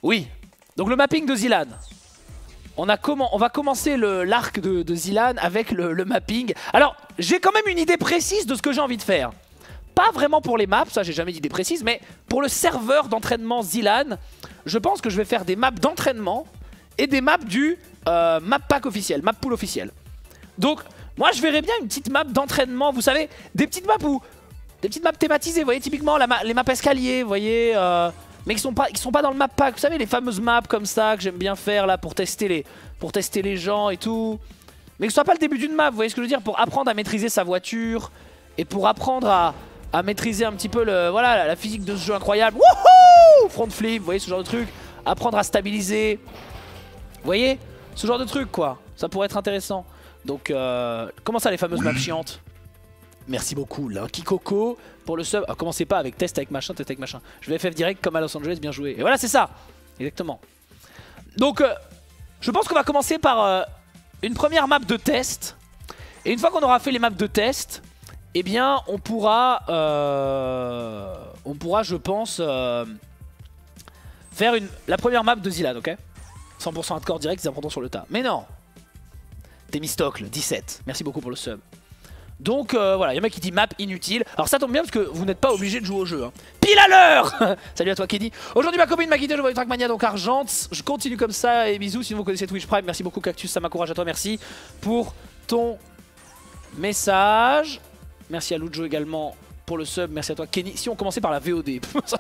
Oui. Donc le mapping de Zilan. On va commencer l'arc de Zilan avec le mapping. Alors, j'ai quand même une idée précise de ce que j'ai envie de faire. Pas vraiment pour les maps, ça j'ai jamais d'idée précise, mais pour le serveur d'entraînement Zilan, je pense que je vais faire des maps d'entraînement et des maps du map pack officiel, map pool officiel. Donc, moi je verrais bien une petite map d'entraînement, vous savez, des petites maps thématisées, vous voyez, typiquement les maps escaliers, vous voyez, mais qui sont pas dans le map pack, vous savez, les fameuses maps comme ça que j'aime bien faire là pour tester les gens et tout. Mais que ce soit pas le début d'une map, vous voyez ce que je veux dire, pour apprendre à maîtriser sa voiture et pour apprendre à maîtriser un petit peu voilà, la physique de ce jeu incroyable. Wouhou! Front flip, vous voyez ce genre de truc. Apprendre à stabiliser. Vous voyez ce genre de truc quoi. Ça pourrait être intéressant. Donc comment ça les fameuses maps chiantes? Merci beaucoup Lucky Coco pour le sub. Ah, commencez pas avec test avec machin, test avec machin. Je vais FF direct comme à Los Angeles, bien joué. Et voilà c'est ça. Exactement. Donc je pense qu'on va commencer par une première map de test. Et une fois qu'on aura fait les maps de test, eh bien on pourra je pense faire la première map de Zilan, ok? 100% hardcore direct, ils apprendront sur le tas. Mais non, Temistocle 17, merci beaucoup pour le sub. Donc voilà, il y a un mec qui dit map inutile. Alors ça tombe bien parce que vous n'êtes pas obligé de jouer au jeu hein. Pile à l'heure. Salut à toi Kenny. Aujourd'hui ma copine m'a quitté, je vois du Trackmania donc Argente. Je continue comme ça et bisous si vous connaissez Twitch Prime. Merci beaucoup Cactus, ça m'encourage à toi, merci pour ton message. Merci à Lujo également pour le sub, merci à toi Kenny. Si on commençait par la VOD.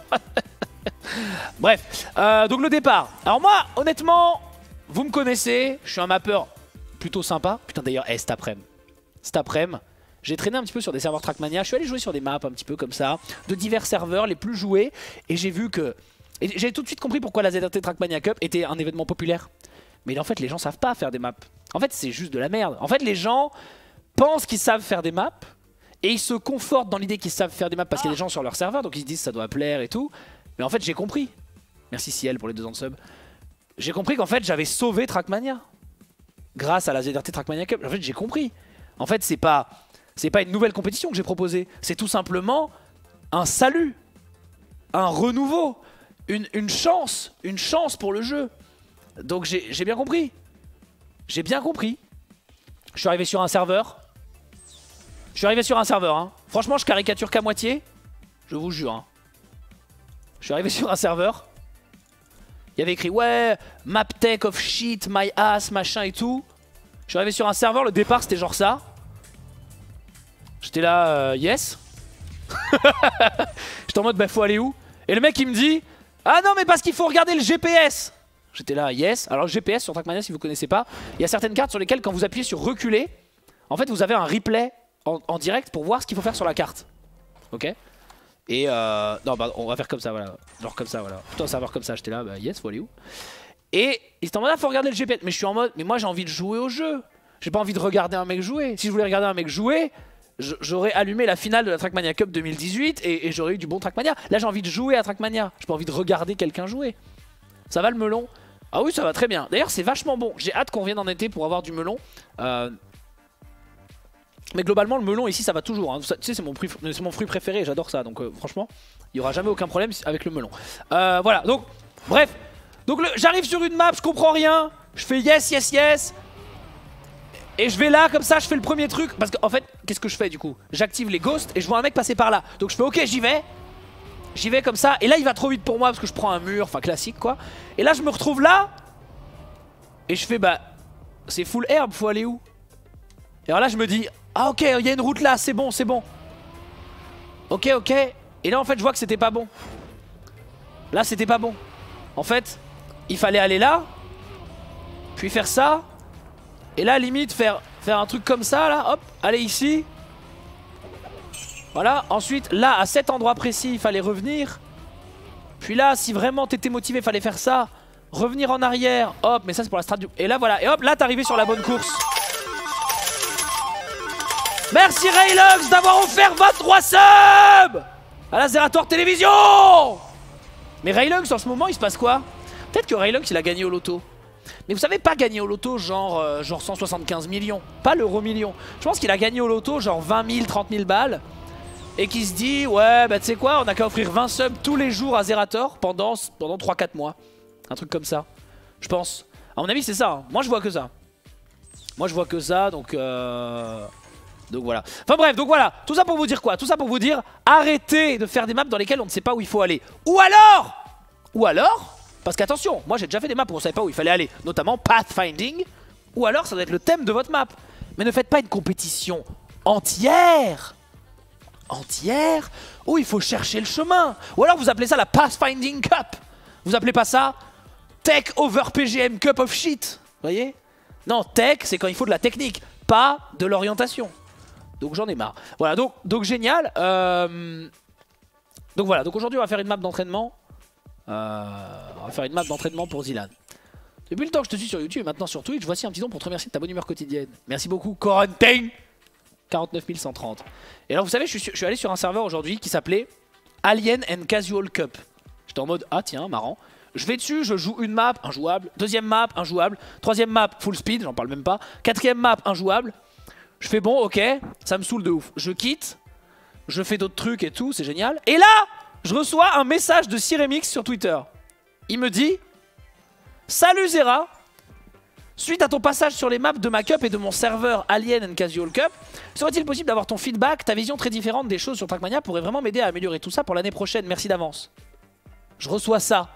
Bref, donc le départ. Alors moi, honnêtement, vous me connaissez, je suis un mappeur plutôt sympa. Putain d'ailleurs, cet après-midi, j'ai traîné un petit peu sur des serveurs Trackmania. Je suis allé jouer sur des maps un petit peu comme ça, de divers serveurs les plus joués. Et j'ai vu que... j'ai tout de suite compris pourquoi la ZRT Trackmania Cup était un événement populaire. Mais en fait, les gens savent pas faire des maps. En fait, c'est juste de la merde. En fait, les gens pensent qu'ils savent faire des maps. Et ils se confortent dans l'idée qu'ils savent faire des maps parce qu'il y a des gens sur leur serveur. Donc ils se disent ça doit plaire et tout. Mais en fait, j'ai compris. Merci Ciel pour les 2 ans de sub. J'ai compris qu'en fait, j'avais sauvé Trackmania. Grâce à la ZRT Trackmania Cup. En fait, j'ai compris. En fait, c'est pas une nouvelle compétition que j'ai proposée. C'est tout simplement un salut. Un renouveau. Une chance. Une chance pour le jeu. Donc j'ai bien compris. J'ai bien compris. Je suis arrivé sur un serveur. Hein. Franchement, je caricature qu'à moitié. Je vous jure. Hein. Je suis arrivé sur un serveur. Il y avait écrit ouais, map tech of shit, my ass, machin et tout. Je suis arrivé sur un serveur, le départ c'était genre ça. J'étais là, yes. J'étais en mode bah faut aller où? Et le mec il me dit ah non mais parce qu'il faut regarder le GPS. J'étais là, yes. Alors le GPS sur Trackmania si vous connaissez pas, il y a certaines cartes sur lesquelles quand vous appuyez sur reculer, en fait vous avez un replay en direct pour voir ce qu'il faut faire sur la carte. Ok? Et non bah on va faire comme ça voilà. Genre comme ça voilà. Plutôt un serveur comme ça, j'étais là, bah yes, faut aller où? Et il était en mode ah faut regarder le GPS. Mais je suis en mode mais moi j'ai envie de jouer au jeu. J'ai pas envie de regarder un mec jouer. Si je voulais regarder un mec jouer, j'aurais allumé la finale de la Trackmania Cup 2018 et j'aurais eu du bon Trackmania. Là j'ai envie de jouer à Trackmania. J'ai pas envie de regarder quelqu'un jouer. Ça va le melon? Ah oui ça va très bien. D'ailleurs c'est vachement bon. J'ai hâte qu'on vienne en été pour avoir du melon. Mais globalement le melon ici ça va toujours hein. Tu sais c'est mon fruit préféré, j'adore ça. Donc franchement il n'y aura jamais aucun problème avec le melon. Voilà donc bref. Donc j'arrive sur une map, je comprends rien. Je fais yes yes yes. Et je vais là comme ça, je fais le premier truc. Parce qu'en fait qu'est-ce que je fais du coup? J'active les ghosts et je vois un mec passer par là. Donc je fais ok j'y vais. J'y vais comme ça. Et là il va trop vite pour moi parce que je prends un mur. Enfin classique quoi. Et là je me retrouve là. Et je fais bah c'est full herbe, faut aller où? Et alors là je me dis ah ok il y a une route là, c'est bon c'est bon. Ok ok. Et là en fait je vois que c'était pas bon. Là c'était pas bon. En fait il fallait aller là. Puis faire ça. Et là limite faire un truc comme ça là. Hop aller ici. Voilà ensuite là à cet endroit précis il fallait revenir. Puis là si vraiment t'étais motivé il fallait faire ça. Revenir en arrière. Hop mais ça c'est pour la strat du... Et là voilà. Et hop là t'es arrivé sur la bonne course. Merci Raylux d'avoir offert 23 subs à la Zerator Télévision. Mais Raylux en ce moment il se passe quoi? Peut-être que Raylux il a gagné au loto. Mais vous savez pas gagner au loto genre 175 millions. Pas l'euro million. Je pense qu'il a gagné au loto genre 20 000, 30 000 balles. Et qui se dit ouais bah tu sais quoi on a qu'à offrir 20 subs tous les jours à Zerator pendant 3-4 mois. Un truc comme ça. Je pense. À mon avis c'est ça. Hein. Moi je vois que ça. Moi je vois que ça donc voilà. Enfin bref, donc voilà. Tout ça pour vous dire quoi? Tout ça pour vous dire arrêtez de faire des maps dans lesquelles on ne sait pas où il faut aller. Ou alors, parce qu'attention, moi j'ai déjà fait des maps où on ne savait pas où il fallait aller. Notamment Pathfinding. Ou alors ça doit être le thème de votre map. Mais ne faites pas une compétition entière où il faut chercher le chemin. Ou alors vous appelez ça la Pathfinding Cup. Vous appelez pas ça Tech Over PGM Cup of Shit. Vous voyez? Non, tech c'est quand il faut de la technique, pas de l'orientation. Donc j'en ai marre. Voilà, donc génial. Donc voilà, donc aujourd'hui on va faire une map d'entraînement. On va faire une map d'entraînement pour Zilan. Depuis le temps que je te suis sur YouTube et maintenant sur Twitch, voici un petit don pour te remercier de ta bonne humeur quotidienne. Merci beaucoup, Quarantine 49 130. Et alors vous savez, je suis allé sur un serveur aujourd'hui qui s'appelait Alien and Casual Cup. J'étais en mode, ah tiens, marrant. Je vais dessus, je joue une map, injouable. Deuxième map, injouable. Troisième map, full speed, j'en parle même pas. Quatrième map, injouable. Je fais bon, ok, ça me saoule de ouf. Je quitte, je fais d'autres trucs et tout, c'est génial. Et là, je reçois un message de Cyremix sur Twitter. Il me dit... Salut Zera, suite à ton passage sur les maps de ma cup et de mon serveur Alien and Casual Cup, serait-il possible d'avoir ton feedback, ta vision très différente des choses sur Trackmania pourrait vraiment m'aider à améliorer tout ça pour l'année prochaine, merci d'avance. Je reçois ça.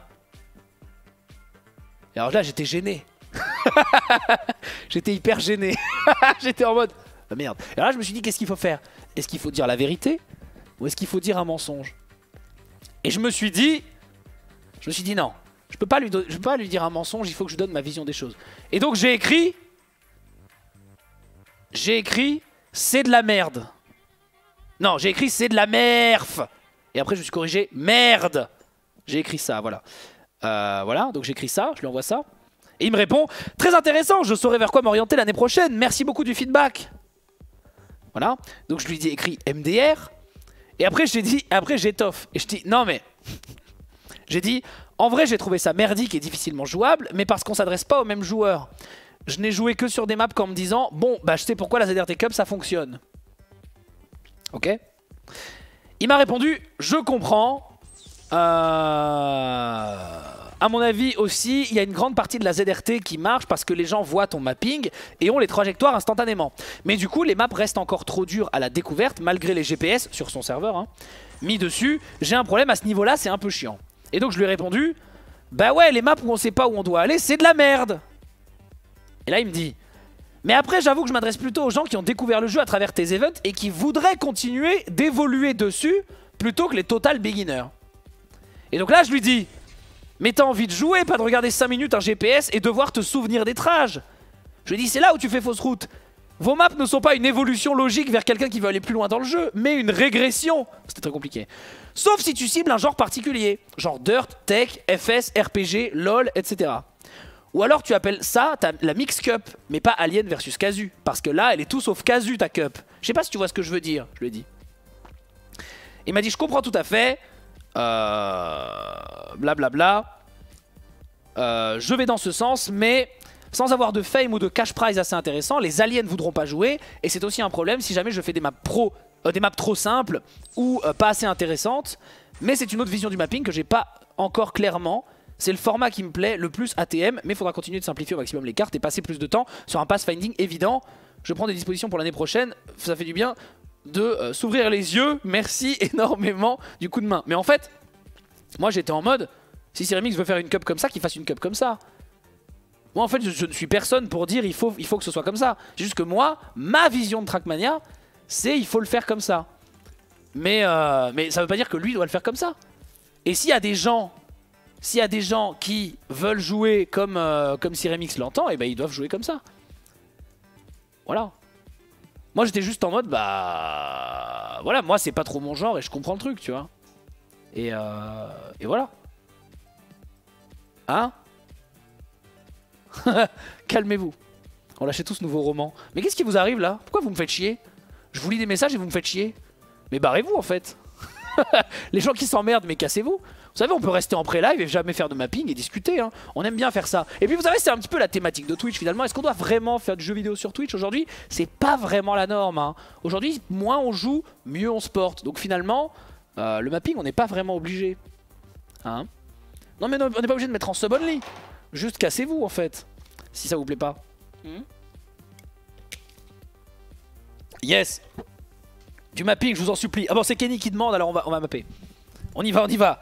Et alors là j'étais gêné. J'étais hyper gêné. J'étais en mode, ah merde. Et alors là je me suis dit qu'est-ce qu'il faut faire? Est-ce qu'il faut dire la vérité ou est-ce qu'il faut dire un mensonge? Et je me suis dit non. Je peux pas lui dire un mensonge, il faut que je donne ma vision des choses. Et donc j'ai écrit c'est de la merde. Non, j'ai écrit c'est de la merf. Et après je me suis corrigé merde. J'ai écrit ça, voilà. Voilà, donc j'écris ça, je lui envoie ça. Et il me répond très intéressant, je saurai vers quoi m'orienter l'année prochaine. Merci beaucoup du feedback. Voilà, donc je lui ai écrit MDR. Et après j'étoffe. Et je dis non mais j'ai dit en vrai j'ai trouvé ça merdique et difficilement jouable, mais parce qu'on s'adresse pas aux mêmes joueurs. Je n'ai joué que sur des maps qu'en me disant bon bah je sais pourquoi la ZRT Cup ça fonctionne. Ok. Il m'a répondu je comprends. À mon avis aussi il y a une grande partie de la ZRT qui marche parce que les gens voient ton mapping et ont les trajectoires instantanément. Mais du coup les maps restent encore trop dures à la découverte malgré les GPS sur son serveur hein, mis dessus. J'ai un problème à ce niveau là, c'est un peu chiant. Et donc je lui ai répondu bah ouais les maps où on sait pas où on doit aller c'est de la merde. Et là il me dit mais après j'avoue que je m'adresse plutôt aux gens qui ont découvert le jeu à travers tes events et qui voudraient continuer d'évoluer dessus plutôt que les total beginners. Et donc là je lui dis mais t'as envie de jouer, pas de regarder 5 minutes un GPS et devoir te souvenir des trages. Je lui dis c'est là où tu fais fausse route. Vos maps ne sont pas une évolution logique vers quelqu'un qui veut aller plus loin dans le jeu, mais une régression. C'était très compliqué. Sauf si tu cibles un genre particulier, genre Dirt, Tech, FS, RPG, LOL, etc. Ou alors tu appelles ça la Mix Cup, mais pas Alien versus Casu, parce que là elle est tout sauf Casu ta cup. Je sais pas si tu vois ce que je veux dire, je lui ai dit. Il m'a dit je comprends tout à fait, blablabla, je vais dans ce sens, mais... sans avoir de fame ou de cash prize assez intéressant, les aliens ne voudront pas jouer. Et c'est aussi un problème si jamais je fais des maps trop simples ou pas assez intéressantes. Mais c'est une autre vision du mapping que j'ai pas encore clairement. C'est le format qui me plaît le plus ATM. Mais il faudra continuer de simplifier au maximum les cartes et passer plus de temps sur un pathfinding évident. Je prends des dispositions pour l'année prochaine. Ça fait du bien de s'ouvrir les yeux. Merci énormément du coup de main. Mais en fait, moi j'étais en mode, si Cyremix veut faire une cup comme ça, qu'il fasse une cup comme ça. Moi en fait je ne suis personne pour dire il faut que ce soit comme ça. C'est juste que moi, ma vision de Trackmania, c'est il faut le faire comme ça. Mais ça veut pas dire que lui doit le faire comme ça. Et s'il y a des gens qui veulent jouer comme Cyremix l'entend, et ben ils doivent jouer comme ça. Voilà. Moi j'étais juste en mode bah voilà, moi c'est pas trop mon genre et je comprends le truc, tu vois. Et voilà. Hein? Calmez-vous. On lâchait tous nouveaux romans. Mais qu'est-ce qui vous arrive là? Pourquoi vous me faites chier? Je vous lis des messages et vous me faites chier. Mais barrez-vous en fait. Les gens qui s'emmerdent, mais cassez-vous. Vous savez, on peut rester en pré-live et jamais faire de mapping et discuter hein. On aime bien faire ça. Et puis vous savez, c'est un petit peu la thématique de Twitch finalement. Est-ce qu'on doit vraiment faire du jeu vidéo sur Twitch aujourd'hui? C'est pas vraiment la norme hein. Aujourd'hui, moins on joue, mieux on se porte. Donc finalement, le mapping, on n'est pas vraiment obligé hein. Non mais non, on n'est pas obligé de mettre en sub only. Juste cassez-vous en fait. Si ça vous plaît pas. Yes. Du mapping, je vous en supplie. Ah bon, c'est Kenny qui demande, alors on va mapper. On y va, on y va.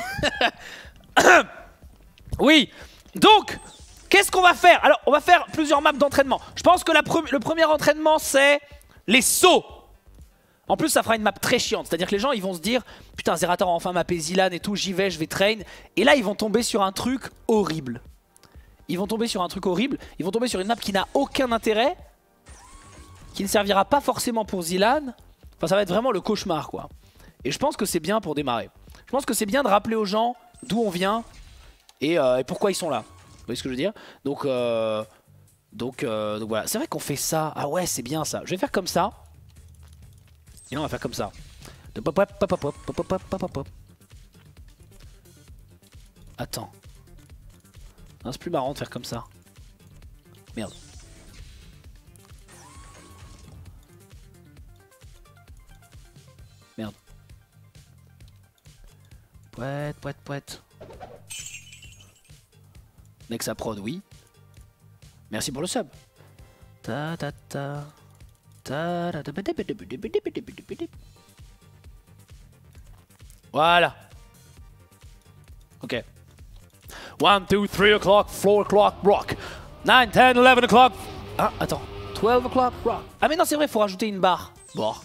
Oui. Donc, qu'est-ce qu'on va faire? Alors, on va faire plusieurs maps d'entraînement. Je pense que le premier entraînement, c'est les sauts. En plus, ça fera une map très chiante. C'est-à-dire que les gens, ils vont se dire, putain, Zerator a enfin mappé Zilan et tout, j'y vais, je vais train. Et là, ils vont tomber sur un truc horrible. Ils vont tomber sur un truc horrible. Ils vont tomber sur une map qui n'a aucun intérêt, qui ne servira pas forcément pour Zilan. Enfin, ça va être vraiment le cauchemar, quoi. Et je pense que c'est bien pour démarrer. Je pense que c'est bien de rappeler aux gens d'où on vient et pourquoi ils sont là. Vous voyez ce que je veux dire? Donc voilà. C'est vrai qu'on fait ça. Ah ouais, c'est bien ça. Je vais faire comme ça. Et là, on va faire comme ça. Attends. C'est plus marrant de faire comme ça. Merde. Merde. Pouette, pouette, pouette. Nexa prod, oui. Merci pour le sub. Ta ta ta. Voilà. Ok. 1, 2, 3 o'clock, 4 o'clock, rock. 9, 10, 11 o'clock. Ah, attends. 12 o'clock, rock. Ah mais non, c'est vrai, il faut rajouter une barre. Bon.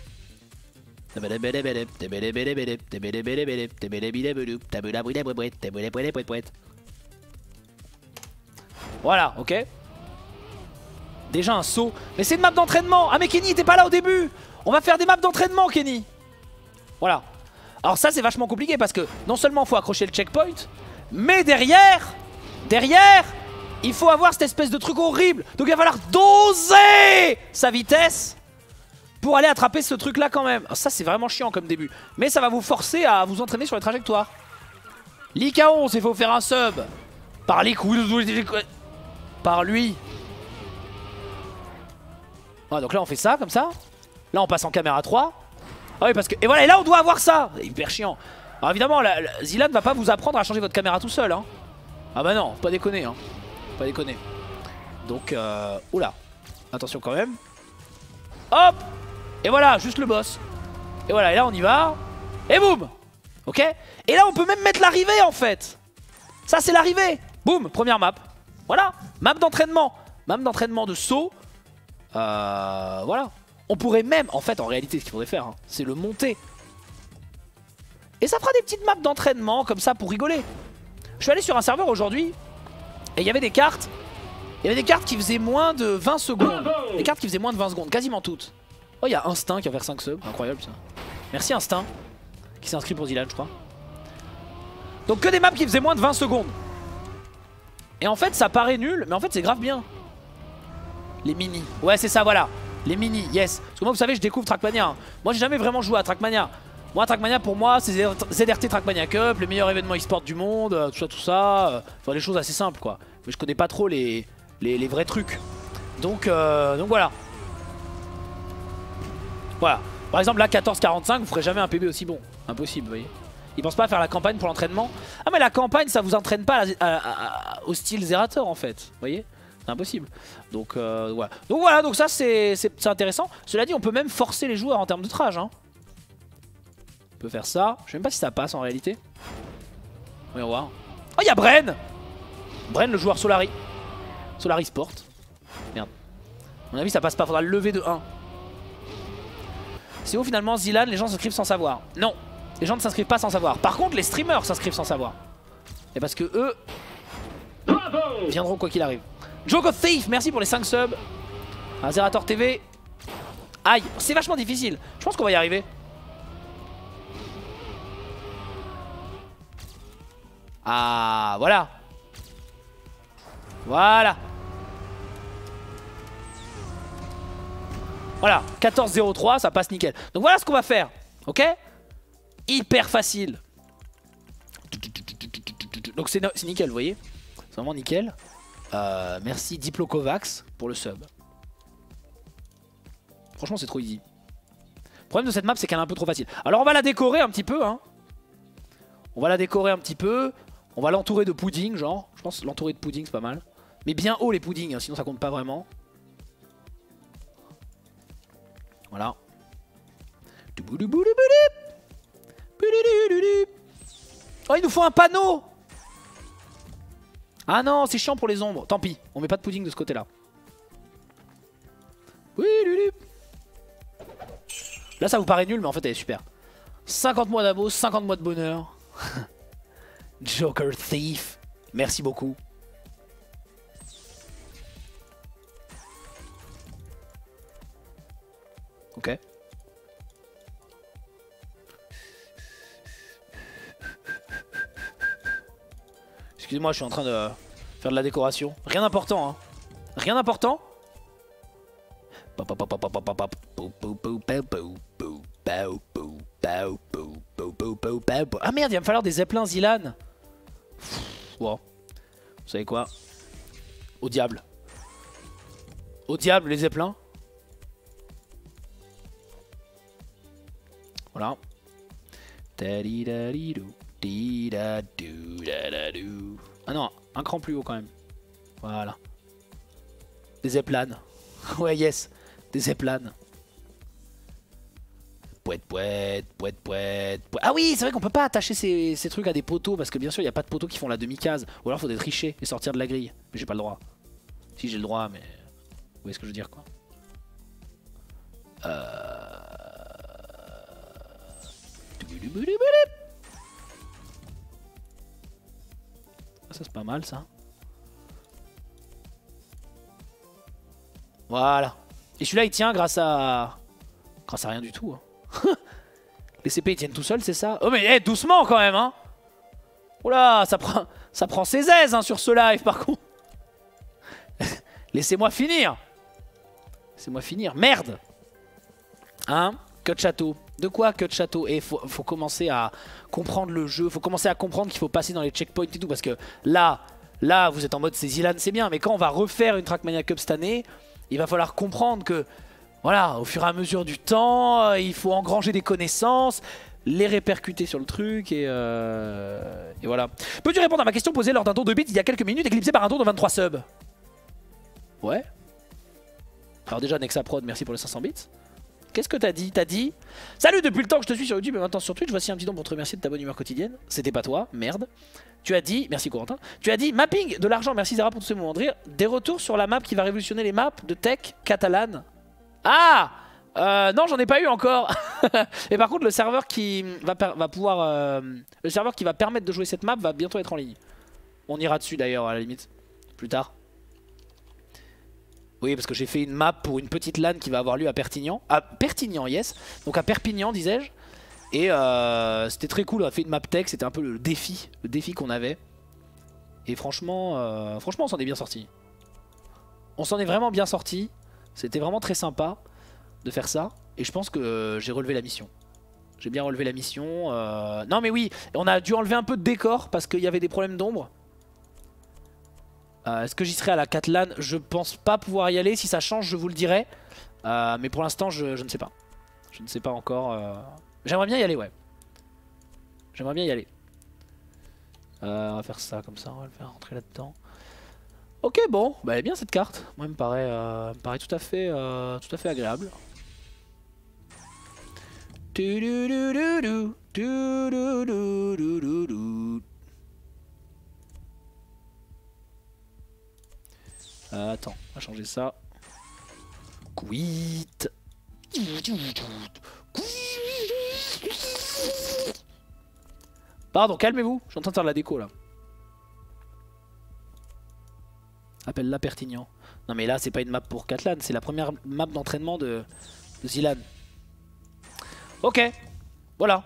Voilà, ok. Déjà un saut. Mais c'est une map d'entraînement. Ah mais Kenny, t'es pas là au début. On va faire des maps d'entraînement, Kenny. Voilà. Alors ça, c'est vachement compliqué parce que non seulement il faut accrocher le checkpoint, mais derrière, il faut avoir cette espèce de truc horrible. Donc il va falloir doser sa vitesse pour aller attraper ce truc là quand même. Alors ça c'est vraiment chiant comme début. Mais ça va vous forcer à vous entraîner sur les trajectoires. Lika11, il faut faire un sub. Par lui. Ah, donc là on fait ça comme ça. Là on passe en caméra 3. Ah oui parce que... Et voilà, et là on doit avoir ça. C'est hyper chiant. Alors évidemment Zilan va pas vous apprendre à changer votre caméra tout seul hein. Ah bah non, pas déconner hein. Pas déconner. Donc oula. Attention quand même. Hop. Et voilà, juste le boss. Et voilà, et là on y va. Et boum. Ok. Et là on peut même mettre l'arrivée en fait. Ça c'est l'arrivée. Boum, première map. Voilà, map d'entraînement. Map d'entraînement de saut. Voilà. On pourrait même, en fait en réalité ce qu'il faudrait faire hein, c'est le monter. Et ça fera des petites maps d'entraînement comme ça pour rigoler. Je suis allé sur un serveur aujourd'hui et il y avait des cartes. Il y avait des cartes qui faisaient moins de 20 secondes. Des cartes qui faisaient moins de 20 secondes, quasiment toutes. Oh, il y a Instinct qui va faire 5 subs, incroyable ça. Merci Instinct, qui s'est inscrit pour Zilan je crois. Donc que des maps qui faisaient moins de 20 secondes. Et en fait ça paraît nul, mais en fait c'est grave bien. Les mini, ouais c'est ça voilà. Les mini, yes. Parce que moi vous savez je découvre Trackmania hein. Moi j'ai jamais vraiment joué à Trackmania. Moi Trackmania pour moi c'est ZRT Trackmania Cup, les meilleurs événements e-sport du monde, tout ça. Enfin les choses assez simples quoi. Mais je connais pas trop les vrais trucs. Donc voilà. Voilà. Par exemple là 14-45 vous ferez jamais un PB aussi bon. Impossible vous voyez. Ils pensent pas à faire la campagne pour l'entraînement. Ah mais la campagne ça vous entraîne pas au style Zerator en fait. Vous voyez. C'est impossible. Donc voilà. Donc voilà, donc ça c'est intéressant. Cela dit on peut même forcer les joueurs en termes de trage hein. On peut faire ça. Je sais même pas si ça passe en réalité. Voyons voir. Oh il y a Bren. Bren le joueur Solari. Solari Sport. Merde. À mon avis ça passe pas, faudra le lever de 1. C'est où finalement Zilan, les gens s'inscrivent sans savoir? Non, les gens ne s'inscrivent pas sans savoir. Par contre les streamers s'inscrivent sans savoir. Et parce que eux viendront quoi qu'il arrive. Jogo Thief, merci pour les 5 subs. Zerator TV. Aïe, c'est vachement difficile. Je pense qu'on va y arriver. Ah, voilà. Voilà. Voilà, 14-03, ça passe nickel. Donc voilà ce qu'on va faire, ok? Hyper facile. Donc c'est nickel, vous voyez? C'est vraiment nickel. Merci Diplocovax pour le sub. Franchement c'est trop easy. Le problème de cette map c'est qu'elle est un peu trop facile. Alors on va la décorer un petit peu hein. On va la décorer un petit peu. On va l'entourer de pudding, genre. Je pense l'entourer de pudding, c'est pas mal. Mais bien haut les puddings, hein, sinon ça compte pas vraiment. Voilà. Oh, il nous faut un panneau! Ah non, c'est chiant pour les ombres. Tant pis, on met pas de pudding de ce côté-là. Là, ça vous paraît nul, mais en fait, elle est super. 50 mois d'abo, 50 mois de bonheur. Joker Thief. Merci beaucoup. Ok. Excusez-moi, je suis en train de faire de la décoration. Rien d'important, hein. Rien d'important. Ah merde, il va me falloir des zeppelins Zilan. Wow. Vous savez quoi? Au diable. Au diable les zeppelins. Voilà. Ah non, un cran plus haut quand même. Voilà. Des zeplans. Ouais, yes. Des zeplans. Ah oui, c'est vrai qu'on peut pas attacher ces trucs à des poteaux parce que bien sûr il n'y a pas de poteaux qui font la demi-case. Ou alors il faudrait tricher et sortir de la grille. Mais j'ai pas le droit. Si j'ai le droit, mais... Vous voyez ce que je veux dire quoi. Ça c'est pas mal ça. Voilà. Et celui-là il tient grâce à rien du tout. Hein. Les CP ils tiennent tout seuls, c'est ça? Oh mais doucement quand même hein. Oula, ça prend ses aises hein, sur ce live par contre. Laissez-moi finir. Laissez-moi finir. Merde. Hein? Cut château. De quoi cut château? Et faut commencer à comprendre le jeu. Faut commencer à comprendre qu'il faut passer dans les checkpoints et tout. Parce que là vous êtes en mode c'est Zilan, c'est bien. Mais quand on va refaire une Trackmania Cup cette année, il va falloir comprendre que voilà, au fur et à mesure du temps, il faut engranger des connaissances, les répercuter sur le truc et voilà. Peux-tu répondre à ma question posée lors d'un tour de beat il y a quelques minutes, éclipsé par un tour de 23 subs? Ouais. Alors déjà, Nexaprod, merci pour les 500 bits. Qu'est-ce que t'as dit? T'as dit salut, depuis le temps que je te suis sur YouTube et maintenant sur Twitch, voici un petit don pour te remercier de ta bonne humeur quotidienne. C'était pas toi, merde. Tu as dit, merci Corentin, tu as dit mapping de l'argent, merci Zara pour tous ces moments de rire. Des retours sur la map qui va révolutionner les maps de tech catalane. Ah non, j'en ai pas eu encore. Et par contre, le serveur qui va pouvoir... le serveur qui va permettre de jouer cette map va bientôt être en ligne. On ira dessus d'ailleurs à la limite, plus tard. Oui, parce que j'ai fait une map pour une petite LAN qui va avoir lieu à Perpignan. À Perpignan, yes. Donc à Perpignan, disais-je. Et c'était très cool, on a fait une map tech, c'était un peu le défi qu'on avait. Et franchement, on s'en est bien sorti. On s'en est vraiment bien sorti. C'était vraiment très sympa de faire ça. Et je pense que j'ai relevé la mission. J'ai bien relevé la mission. Non mais oui, on a dû enlever un peu de décor parce qu'il y avait des problèmes d'ombre. Est-ce que j'y serai à la Catlan? Je pense pas pouvoir y aller. Si ça change, je vous le dirai. Mais pour l'instant, je ne sais pas. Je ne sais pas encore. J'aimerais bien y aller, ouais. J'aimerais bien y aller. On va faire ça comme ça. On va le faire rentrer là-dedans. Ok, bon. Bah, elle est bien cette carte. Moi, elle me paraît tout à fait agréable. Attends, on va changer ça. Quit. Pardon, calmez-vous. Je suis en train de faire de la déco là. Appelle-la Perpignan. Non mais là c'est pas une map pour Catlan, c'est la première map d'entraînement de Zilan. Ok, voilà.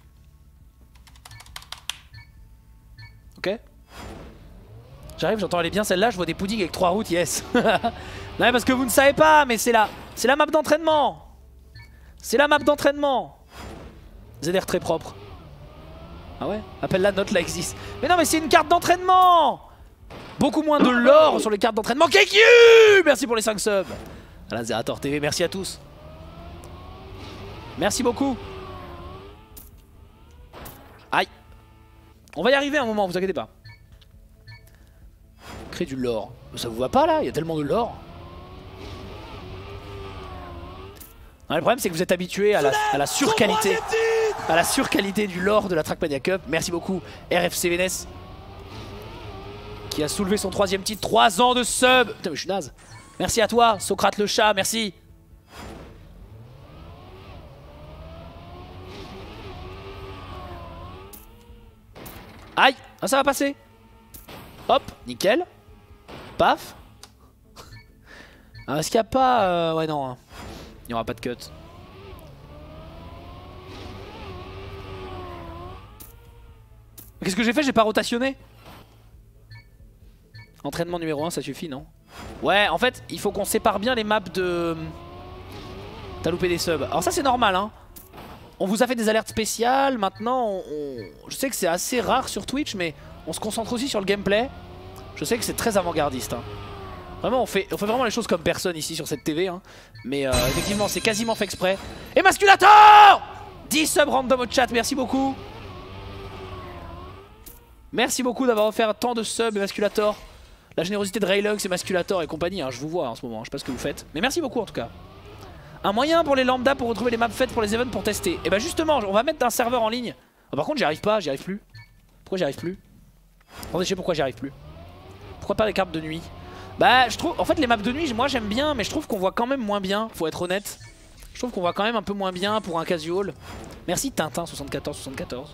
Ok. J'arrive, j'entends aller bien celle-là, je vois des puddings avec 3 routes, yes. Non mais parce que vous ne savez pas, mais c'est la map d'entraînement. C'est la map d'entraînement. ZR très propre. Ah ouais? Appelle-la note là existe. Mais non mais c'est une carte d'entraînement. Beaucoup moins de lore sur les cartes d'entraînement. KQ! Merci pour les 5 subs. Voilà, Zerator TV, merci à tous. Merci beaucoup. Aïe. On va y arriver à un moment, vous inquiétez pas. Créer du lore. Ça vous va pas là? Il y a tellement de lore. Non, le problème c'est que vous êtes habitué à la surqualité. À la surqualité du lore de la Trackmania Cup. Merci beaucoup RFC Vénès. Qui a soulevé son 3ème titre. 3 ans de sub. Putain mais je suis naze. Merci à toi Socrate le chat, merci. Aïe, ah, ça va passer. Hop, nickel. Paf. Est-ce qu'il n'y a pas... Ouais non, hein. Il n'y aura pas de cut. Qu'est-ce que j'ai fait? J'ai pas rotationné. Entraînement numéro 1, ça suffit, non? Ouais, en fait, il faut qu'on sépare bien les maps de... T'as loupé des subs. Alors ça, c'est normal, hein. On vous a fait des alertes spéciales. Maintenant, je sais que c'est assez rare sur Twitch, mais on se concentre aussi sur le gameplay. Je sais que c'est très avant-gardiste, hein. Vraiment, on fait vraiment les choses comme personne ici sur cette TV, hein. Mais effectivement, c'est quasiment fait exprès. Et Masculator 10 subs random au chat, merci beaucoup. Merci beaucoup d'avoir offert tant de subs, Masculator. La générosité de Raylux et Masculator et compagnie, hein, je vous vois en ce moment, je sais pas ce que vous faites. Mais merci beaucoup en tout cas. Un moyen pour les lambda pour retrouver les maps faites pour les events pour tester. Et bah justement, on va mettre un serveur en ligne. Oh, par contre, j'y arrive pas, j'y arrive plus. Pourquoi j'y arrive plus? Attendez, je sais pourquoi j'y arrive plus. Pourquoi pas les cartes de nuit? Bah, je trouve. En fait, les maps de nuit, moi j'aime bien, mais je trouve qu'on voit quand même moins bien, faut être honnête. Je trouve qu'on voit quand même un peu moins bien pour un casual. Merci Tintin7474.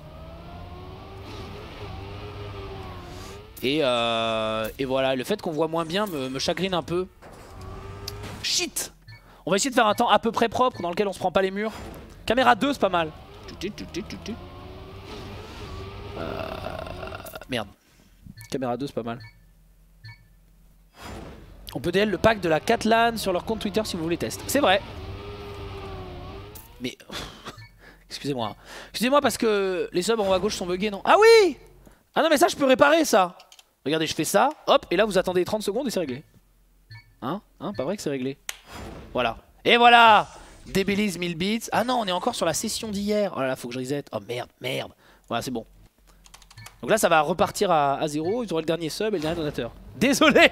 Et voilà, le fait qu'on voit moins bien me chagrine un peu. Shit! On va essayer de faire un temps à peu près propre dans lequel on se prend pas les murs. Caméra 2 c'est pas mal. Merde. Caméra 2 c'est pas mal. On peut DL le pack de la Catlan sur leur compte Twitter si vous voulez tester. C'est vrai. Mais... Excusez-moi. Excusez-moi parce que les subs en haut à gauche sont buggés, non? Ah oui! Ah non mais ça je peux réparer ça. Regardez, je fais ça, hop, et là vous attendez 30 secondes et c'est réglé. Hein? Pas vrai que c'est réglé? Voilà. Et voilà! Débélise 1000 bits. Ah non, on est encore sur la session d'hier. Oh là là, faut que je reset. Oh merde, merde. Voilà, c'est bon. Donc là, ça va repartir à 0. Ils auront le dernier sub et le dernier donateur. Désolé!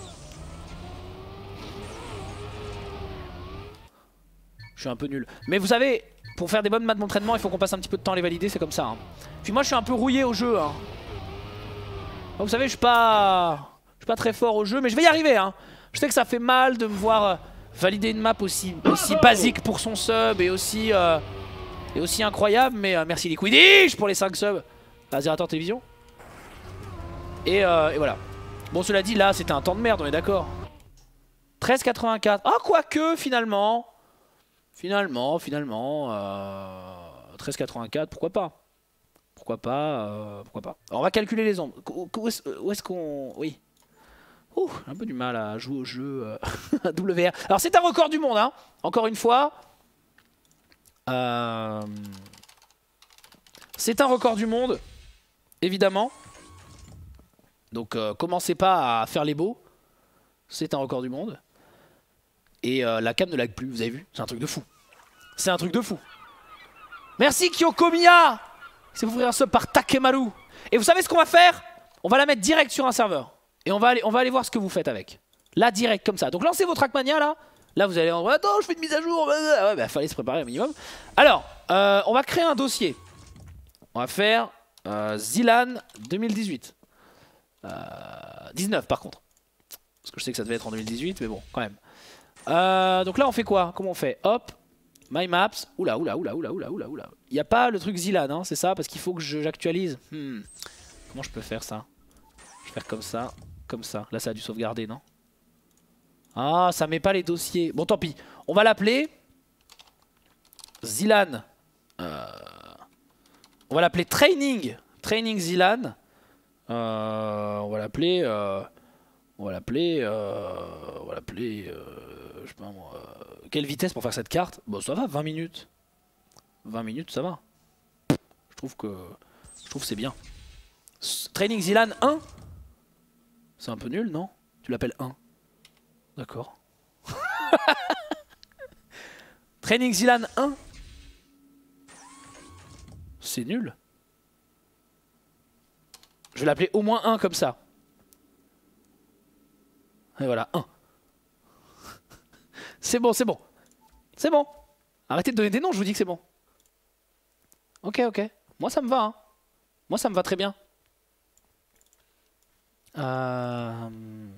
Je suis un peu nul. Mais vous savez, pour faire des bonnes maths d'entraînement, il faut qu'on passe un petit peu de temps à les valider, c'est comme ça. Hein. Puis moi, je suis un peu rouillé au jeu. Hein. Vous savez, je suis pas très fort au jeu, mais je vais y arriver. Hein. Je sais que ça fait mal de me voir valider une map aussi basique pour son sub et aussi incroyable. Mais merci Liquidish pour les 5 subs. Azerator Télévision. Et voilà. Bon, cela dit, là, c'était un temps de merde, on est d'accord. 13,84. Ah, quoique, finalement. Finalement. 13,84, pourquoi pas? Pourquoi pas. Alors, on va calculer les ombres. Où est-ce qu'on... Oui. Ouh, j'ai un peu du mal à jouer au jeu WR. Alors, c'est un record du monde, hein. Encore une fois. C'est un record du monde. Évidemment. Donc, commencez pas à faire les beaux. C'est un record du monde. Et la cam ne lag plus, vous avez vu? C'est un truc de fou. C'est un truc de fou. Merci Kyokomiya. C'est vous ouvrir un sub par Takemaru. Et vous savez ce qu'on va faire? On va la mettre direct sur un serveur. Et on va aller voir ce que vous faites avec. Là, direct, comme ça. Donc lancez vos Trackmania, là. Là, vous allez en dire, attends, je fais une mise à jour. Ouais, bah, fallait se préparer au minimum. Alors, on va créer un dossier. On va faire Zilan 2018. 19 par contre. Parce que je sais que ça devait être en 2018, mais bon, quand même. Donc là, on fait quoi? Comment on fait? Hop. My Maps. Oula. Il n'y a pas le truc Zilan, hein, c'est ça? Parce qu'il faut que j'actualise. Comment je peux faire ça? Je vais faire comme ça. Comme ça. Là, ça a dû sauvegarder, non? Ah, ça met pas les dossiers. Bon, tant pis. On va l'appeler Zilan. On va l'appeler Training. Training Zilan. On va l'appeler... je sais pas moi... quelle vitesse pour faire cette carte? Bon, ça va, 20 minutes. 20 minutes, ça va. Je trouve que c'est bien. Training Zilan 1. C'est un peu nul, non? Tu l'appelles 1. D'accord. Training Zilan 1. C'est nul. Je vais l'appeler au moins 1 comme ça. Et voilà, 1. C'est bon, c'est bon. C'est bon. Arrêtez de donner des noms, je vous dis que c'est bon. Ok, ok. Moi ça me va, hein. Moi ça me va très bien. Moi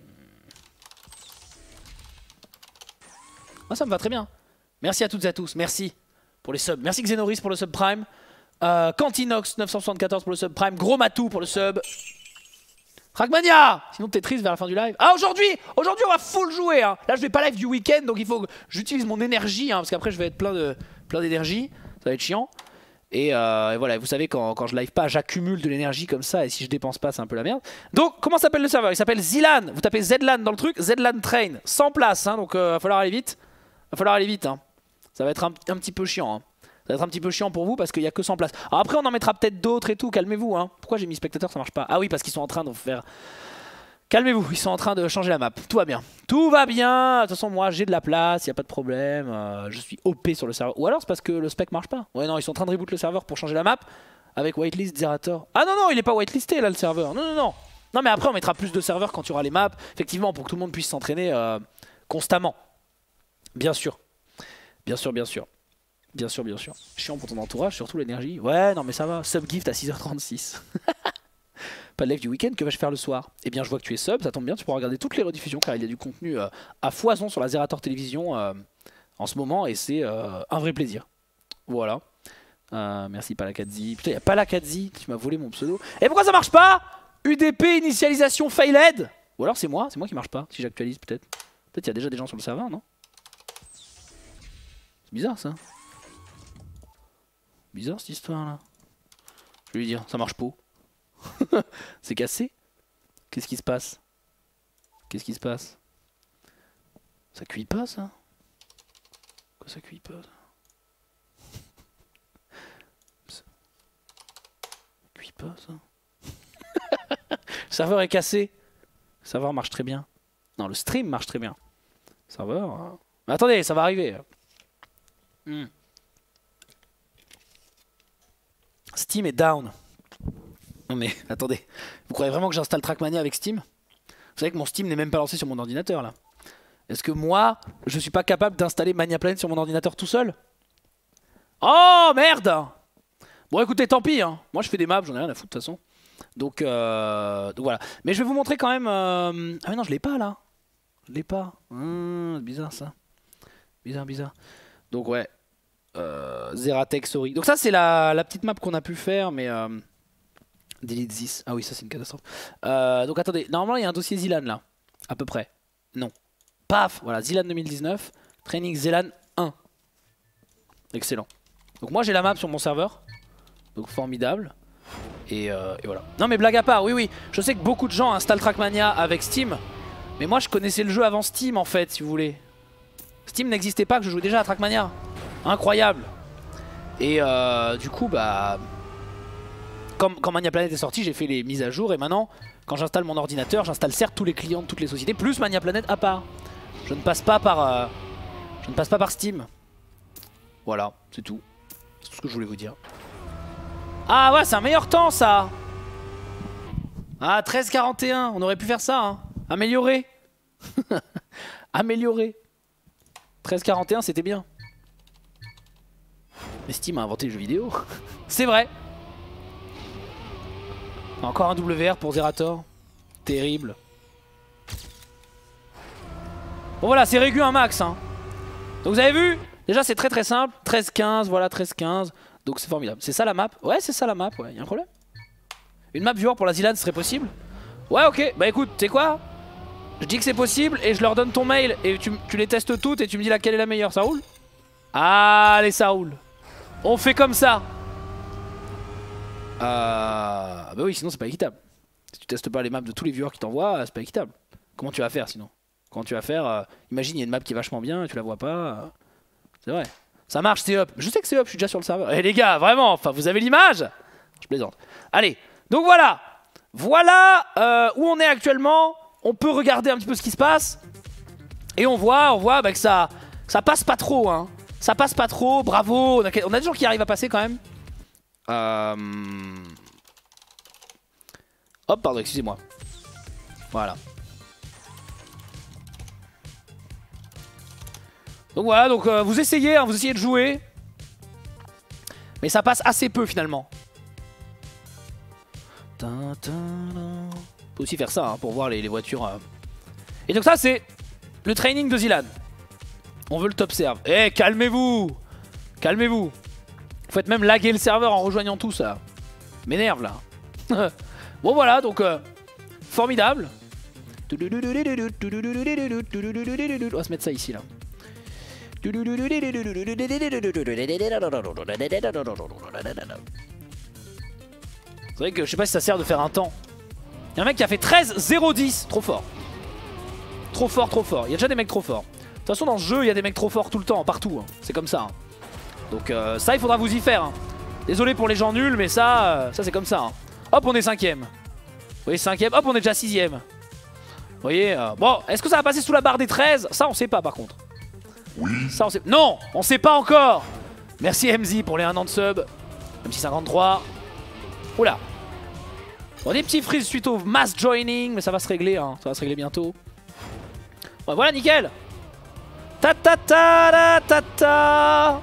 ça me va très bien. Merci à toutes et à tous, merci pour les subs. Merci Xenoris pour le sub prime. Cantinox 974 pour le sub prime. Gros Matou pour le sub. Trackmania. Sinon t'es triste vers la fin du live. Ah aujourd'hui on va full jouer, hein. Là je vais pas live du week-end, donc il faut que j'utilise mon énergie, hein, parce qu'après je vais être plein d'énergie. Ça va être chiant. Et voilà, vous savez quand je live pas, j'accumule de l'énergie comme ça, et si je dépense pas, c'est un peu la merde. Donc comment s'appelle le serveur? Il s'appelle Zilan. Vous tapez Zlan dans le truc, Zlan Train, 100 places, hein, donc va falloir aller vite. Va falloir aller vite, hein. Ça va être un petit peu chiant, hein. Ça va être un petit peu chiant pour vous parce qu'il y a que 100 places. Alors après on en mettra peut-être d'autres et tout, calmez-vous, hein. Pourquoi j'ai mis spectateur, ça marche pas? Ah oui, parce qu'ils sont en train de faire... Calmez-vous, ils sont en train de changer la map. Tout va bien. Tout va bien. De toute façon, moi, j'ai de la place, il n'y a pas de problème. Je suis OP sur le serveur. Ou alors, c'est parce que le spec marche pas. Ouais, non, ils sont en train de reboot le serveur pour changer la map. Avec whitelist Zerator. Ah non, non, il est pas whitelisté, là, le serveur. Non, non, non. Non, mais après, on mettra plus de serveurs quand il y aura les maps. Effectivement, pour que tout le monde puisse s'entraîner constamment. Bien sûr. Bien sûr, bien sûr. Bien sûr, bien sûr. Chiant pour ton entourage, surtout l'énergie. Ouais, non, mais ça va. Subgift à 6h36. Pas de live du week-end, que vais-je faire le soir? Eh bien je vois que tu es sub, ça tombe bien, tu pourras regarder toutes les rediffusions car il y a du contenu à foison sur la Zerator Télévision en ce moment et c'est un vrai plaisir. Voilà. Merci Palakadzi. Putain, il y a Palakadzi, tu m'as volé mon pseudo. Et pourquoi ça marche pas? UDP initialisation failed. Ou alors c'est moi qui marche pas, si j'actualise peut-être. Peut-être il y a déjà des gens sur le serveur, non? C'est bizarre ça. Bizarre cette histoire là. Je vais lui dire, ça marche pas. C'est cassé? Qu'est-ce qui se passe? Qu'est-ce qui se passe? Ça cuit pas ça? Pourquoi ça cuit pas ça? Cuit pas ça? Le serveur est cassé. Le serveur marche très bien. Non, le stream marche très bien. Le serveur... Mais attendez, ça va arriver. Steam est down. Non mais attendez, vous croyez vraiment que j'installe Trackmania avec Steam? Vous savez que mon Steam n'est même pas lancé sur mon ordinateur là. Est-ce que moi, je suis pas capable d'installer Mania Planet sur mon ordinateur tout seul? Oh merde! Bon écoutez, tant pis, hein. Moi je fais des maps, j'en ai rien à foutre de toute façon. Donc voilà. Mais je vais vous montrer quand même... Ah mais non, je l'ai pas là. Je l'ai pas. C'est bizarre ça. Bizarre, bizarre. Donc ouais. Zeratech, sorry. Donc ça c'est la petite map qu'on a pu faire, mais... Delete this. Ah oui, ça c'est une catastrophe. Donc attendez, normalement il y a un dossier Zilan là. À peu près. Non. Paf. Voilà, Zilan 2019. Training Zilan 1. Excellent. Donc moi j'ai la map sur mon serveur. Donc formidable. Et voilà. Non mais blague à part, oui oui. Je sais que beaucoup de gens installent Trackmania avec Steam. Mais moi je connaissais le jeu avant Steam en fait, si vous voulez. Steam n'existait pas, que je jouais déjà à Trackmania. Incroyable. Et du coup bah... Quand Mania Planet est sorti, j'ai fait les mises à jour et maintenant, quand j'installe mon ordinateur, j'installe certes tous les clients de toutes les sociétés, plus Mania Planet à part. Je ne passe pas par, Steam. Voilà, c'est tout. C'est tout ce que je voulais vous dire. Ah ouais, c'est un meilleur temps ça. Ah, 13,41, on aurait pu faire ça, hein. Améliorer. Améliorer. 13,41, c'était bien. Mais Steam a inventé le jeu vidéo. C'est vrai. Encore un WR pour Zerator. Terrible. Bon voilà, c'est régu un max, hein. Donc vous avez vu? Déjà c'est très très simple. 13-15, voilà 13-15. Donc c'est formidable. C'est ça la map? Ouais, c'est ça la map, ouais. Y'a un problème? Une map viewer pour la Zilan, ce serait possible? Ouais, ok. Bah écoute, tu sais quoi? Je dis que c'est possible et je leur donne ton mail et tu les testes toutes et tu me dis laquelle est la meilleure. Ça roule? Allez, ça roule. On fait comme ça. Bah oui, sinon c'est pas équitable. Si tu testes pas les maps de tous les viewers qui t'envoient, c'est pas équitable. Comment tu vas faire sinon? Comment tu vas faire imagine il y a une map qui est vachement bien et tu la vois pas. C'est vrai. Ça marche, c'est up. Je sais que c'est up, je suis déjà sur le serveur. Eh les gars, vraiment, enfin vous avez l'image? Je plaisante. Allez, donc voilà. Voilà où on est actuellement. On peut regarder un petit peu ce qui se passe. Et on voit bah, que ça passe pas trop, hein. Ça passe pas trop, bravo. On a des gens qui arrivent à passer quand même. Hop, pardon, excusez-moi. Voilà. Donc voilà, donc vous essayez, hein, vous essayez de jouer. Mais ça passe assez peu finalement. On peut aussi faire ça hein, pour voir les voitures. Et donc ça c'est le training de Zilan. On veut le top serve. Eh, calmez-vous. Calmez-vous. Vous faites même laguer le serveur en rejoignant tout ça. M'énerve là. Bon voilà, donc formidable. On va se mettre ça ici là. C'est vrai que je sais pas si ça sert de faire un temps. Il y a un mec qui a fait 13-0-10. Trop fort. Trop fort, trop fort. Il y a déjà des mecs trop forts. De toute façon dans ce jeu il y a des mecs trop forts tout le temps, partout. Hein. C'est comme ça. Hein. Donc ça il faudra vous y faire. Hein. Désolé pour les gens nuls mais ça c'est comme ça. Hein. Hop on est 5ème. Vous voyez 5ème, hop on est déjà 6ème. Vous voyez bon est-ce que ça va passer sous la barre des 13? Ça on sait pas par contre. Oui. Ça on sait. Non, on sait pas encore. Merci MZ pour les 1 an de sub. Même si 53. Oula. Bon des petits freeze suite au mass joining, mais ça va se régler hein. Ça va se régler bientôt. Bon, voilà nickel. Ta ta ta ta ta ta.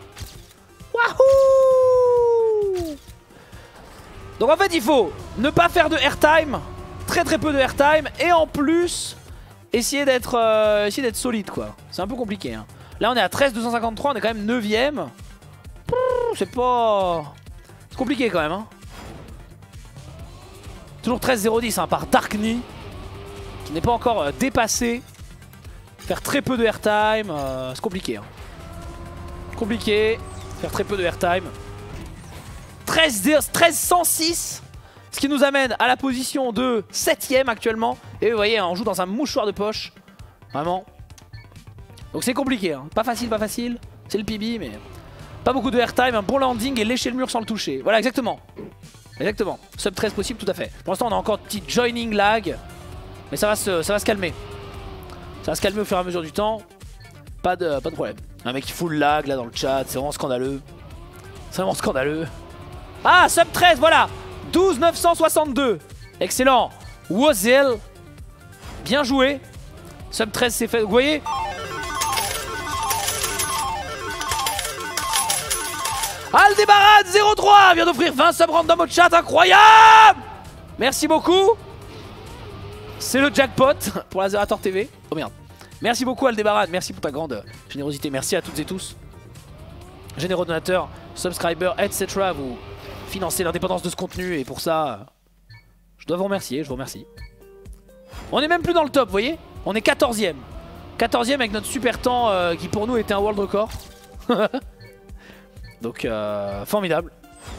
Wahoo. Donc en fait il faut ne pas faire de airtime. Très très peu de airtime. Et en plus essayer d'être solide quoi. C'est un peu compliqué hein. Là on est à 13-253, on est quand même 9ème. C'est pas... C'est compliqué quand même hein. Toujours 13-0-10 hein, par Darkney. Qui n'est pas encore dépassé. Faire très peu de airtime, c'est compliqué hein. Compliqué. Faire très peu de airtime. 13-106. Ce qui nous amène à la position de 7ème actuellement. Et vous voyez, on joue dans un mouchoir de poche. Vraiment. Donc c'est compliqué. Hein. Pas facile, pas facile. C'est le PB, mais pas beaucoup de airtime. Un bon landing et lécher le mur sans le toucher. Voilà, exactement. Exactement. Sub 13 possible, tout à fait. Pour l'instant, on a encore un petit joining lag. Mais ça va se calmer. Ça va se calmer au fur et à mesure du temps. Pas de problème. Un mec qui fout le lag là dans le chat. C'est vraiment scandaleux. C'est vraiment scandaleux. Ah, sub 13, voilà. 12-962. Excellent. Wozil. Bien joué. Sub 13 c'est fait. Vous voyez? Aldebaran 03 vient d'offrir 20 subs random au chat. Incroyable. Merci beaucoup. C'est le jackpot pour la Zerator TV. Oh merde. Merci beaucoup Aldebaran. Merci pour ta grande générosité. Merci à toutes et tous. Généreux donateurs, subscribers, etc. Vous financer l'indépendance de ce contenu et pour ça je dois vous remercier, je vous remercie. On est même plus dans le top, vous voyez. On est 14ème. 14ème avec notre super temps qui pour nous était un world record. Donc formidable.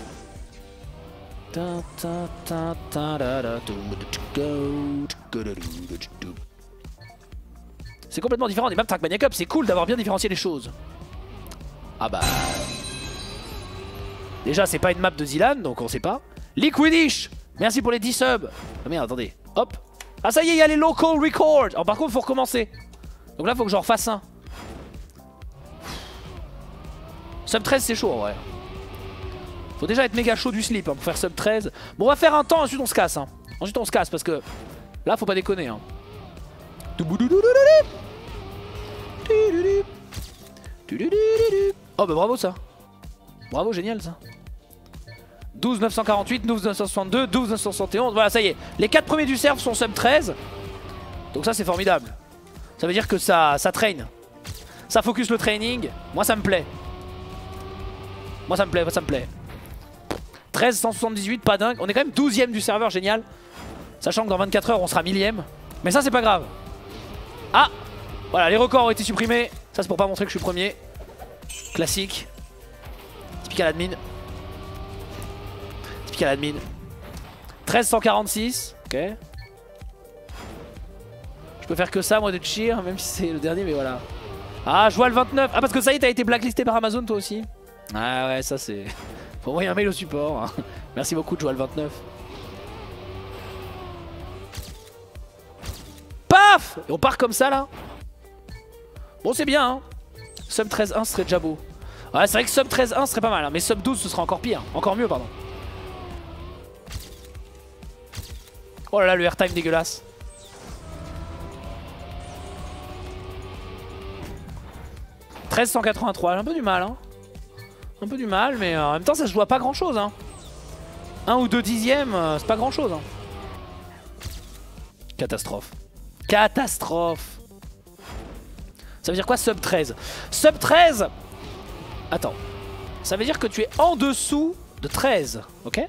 C'est complètement différent des maps Trackmania Cup, c'est cool d'avoir bien différencié les choses. Ah bah... Déjà c'est pas une map de Zilan donc on sait pas. Liquidish, merci pour les 10 subs. Ah merde attendez, hop. Ah ça y est, il y a les local records. Alors par contre faut recommencer. Donc là faut que j'en refasse un. Sub 13 c'est chaud en vrai. Faut déjà être méga chaud du slip hein, pour faire sub 13. Bon on va faire un temps, ensuite on se casse hein. Ensuite on se casse parce que là faut pas déconner hein. Oh bah bravo ça. Bravo, génial ça. 12 948, 12 962, 12 971. Voilà, ça y est. Les 4 premiers du serve sont sub 13. Donc ça, c'est formidable. Ça veut dire que ça traîne. Ça focus le training. Moi, ça me plaît. Moi, ça me plaît, ça me plaît. 13 178, pas dingue. On est quand même 12ème du serveur, génial. Sachant que dans 24 heures, on sera 1000ème. Mais ça, c'est pas grave. Ah, voilà, les records ont été supprimés. Ça, c'est pour pas montrer que je suis premier. Classique. Typique à l'admin. Typique à l'admin. 1346. Ok. Je peux faire que ça moi de cheer, même si c'est le dernier, mais voilà. Ah, je vois le 29. Ah, parce que ça y est, t'as été blacklisté par Amazon toi aussi. Ah ouais, ça c'est... Faut envoyer un mail au support. Hein. Merci beaucoup de jouer le 29. Paf! Et on part comme ça là. Bon, c'est bien. Hein. Sub 13-1 serait déjà beau. Ouais, c'est vrai que sub 13-1 serait pas mal, hein, mais sub 12 ce sera encore pire. Encore mieux, pardon. Oh là là, le airtime dégueulasse. « 1383, j'ai un peu du mal, hein. Un peu du mal, mais en même temps, ça se joue à pas grand-chose, hein. 1 ou 2 dixièmes, c'est pas grand-chose, hein. Catastrophe. Catastrophe. Ça veut dire quoi, sub 13? Sub 13. Attends. Ça veut dire que tu es en dessous de 13, ok?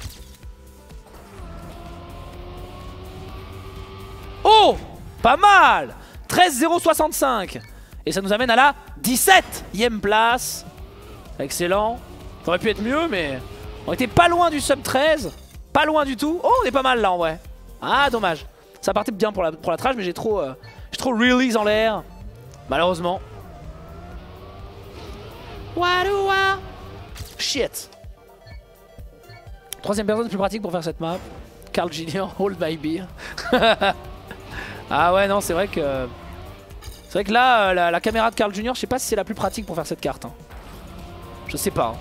Oh, pas mal. 13,065. Et ça nous amène à la 17e place. Excellent. Ça aurait pu être mieux, mais on était pas loin du sub 13. Pas loin du tout. Oh, on est pas mal là en vrai. Ah, dommage. Ça partait bien pour la trash, mais j'ai trop release en l'air. Malheureusement. Wadoua. Shit. Troisième personne plus pratique pour faire cette map. Carl Jr. Hold my beer. Ah ouais, non, c'est vrai que... C'est vrai que là, la caméra de Carl Jr., je sais pas si c'est la plus pratique pour faire cette carte. Hein. Je sais pas. Hein.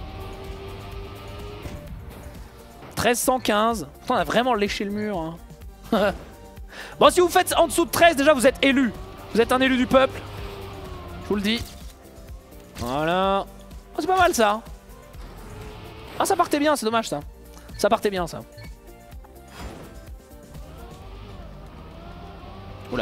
1315. Putain, on a vraiment léché le mur. Hein. Bon, si vous faites en dessous de 13, déjà, vous êtes élu. Vous êtes un élu du peuple. Je vous le dis. Voilà. Oh, c'est pas mal, ça. Ah, ça partait bien, c'est dommage, ça. Ça partait bien, ça. Oula.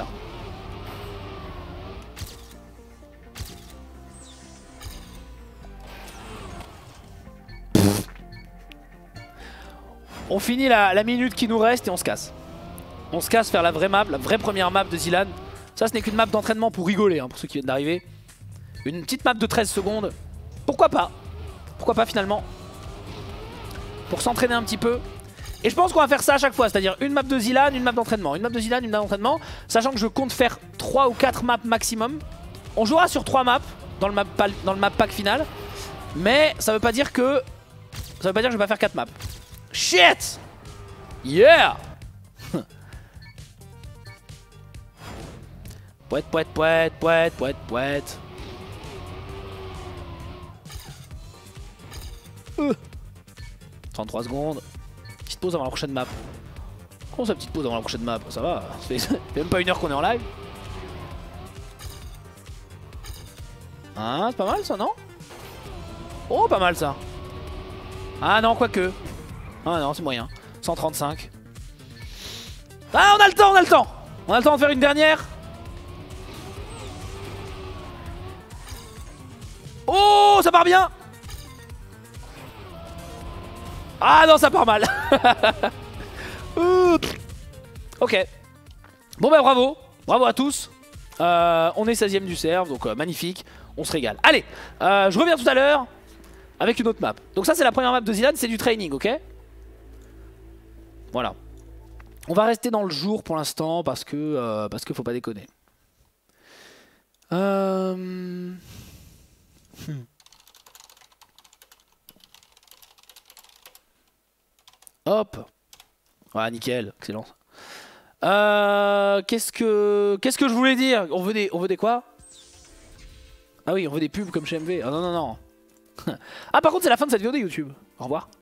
On finit la minute qui nous reste et on se casse. On se casse faire la vraie map, la vraie première map de Zilan. Ça, ce n'est qu'une map d'entraînement pour rigoler, hein, pour ceux qui viennent d'arriver. Une petite map de 13 secondes. Pourquoi pas? Pourquoi pas finalement? Pour s'entraîner un petit peu. Et je pense qu'on va faire ça à chaque fois, c'est-à-dire une map de Zilan, une map d'entraînement. Une map de Zilan, une map d'entraînement. Sachant que je compte faire 3 ou 4 maps maximum. On jouera sur 3 maps dans le map pack final. Mais ça veut pas dire que... Ça veut pas dire que je vais pas faire 4 maps. Shit! Yeah! Poète, poète, poète, poète, poète, poète. 33 secondes. Petite pause avant la prochaine map. Comment ça, petite pause avant la prochaine map? Ça va, ça fait même pas 1 heure qu'on est en live. Ah, c'est pas mal ça, non? Oh, pas mal ça. Ah non, quoique. Ah non, c'est moyen. 135. Ah, on a le temps, on a le temps. On a le temps de faire une dernière. Oh, ça part bien. Ah non, ça part mal. Ok. Bon bah bravo. Bravo à tous. On est 16ème du serve, donc magnifique. On se régale. Allez, je reviens tout à l'heure avec une autre map. Donc ça, c'est la première map de Zilan, c'est du training, ok? Voilà. On va rester dans le jour pour l'instant parce que faut pas déconner. Hop. Voilà, nickel, excellent. Qu'est-ce que je voulais dire? On veut des quoi? Ah oui, on veut des pubs comme chez MV. Ah non, non, non. Ah, par contre, c'est la fin de cette vidéo de YouTube. Au revoir.